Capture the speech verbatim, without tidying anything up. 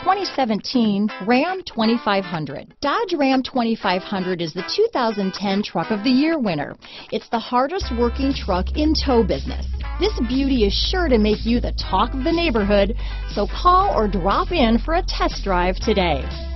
twenty seventeen Ram twenty-five hundred. Dodge Ram twenty-five hundred is the two thousand ten Truck of the Year winner. It's the hardest working truck in tow business. This beauty is sure to make you the talk of the neighborhood, so call or drop in for a test drive today.